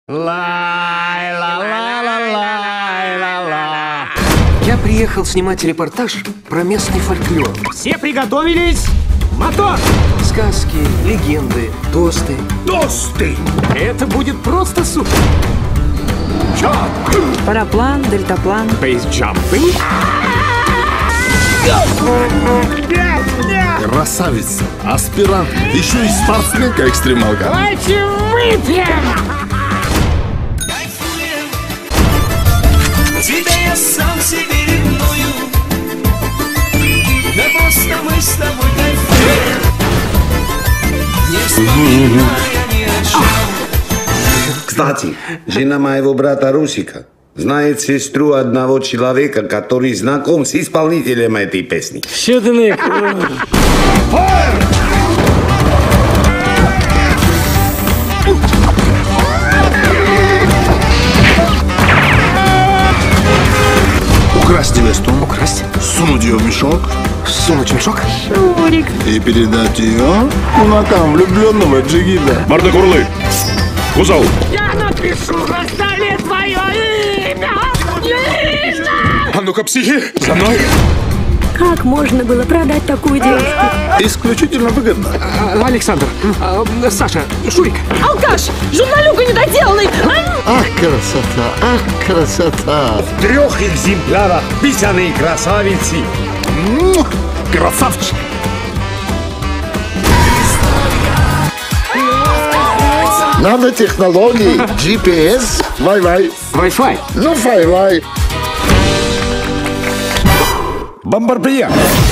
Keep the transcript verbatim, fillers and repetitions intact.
Ла-ла-ла-ла-ла-ла. Я приехал снимать репортаж про местный фольклор. Все приготовились? Мотор! Сказки, легенды, тосты. Тосты! Это будет просто супер! Чё? Параплан, дельтаплан. Бейсджампинг? Нет, нет! Красавица, аспирант, еще и спортсменка-экстремалка. Давайте выпьем! Тебя я сам себе ревную, да просто мы с тобой кайфуем, не вспоминая ни о чем. Кстати, жена моего брата Русика знает сестру одного человека, который знаком с исполнителем этой песни. Щедный. Украсть невесту. Украсть? Сунуть ее в мешок. Сунуть в мешок? Шурик. И передать ее кулакам влюбленного джигита. Бардакурлы! Кузов! Я напишу на столе твое имя! Имя! А ну-ка, психи, за мной! Как можно было продать такую девушку? Исключительно выгодно. А, Александр, а, Саша, Шурик. Алкаш! Журналюга недоделанный! Ах, красота, ах, красота. В трех экземплярах писаные красавицы. Му, красавчик. Надо технологии. джи пи эс, Wi-Fi. Wi-Fi. Ну, Wi-Fi. Бомбардия!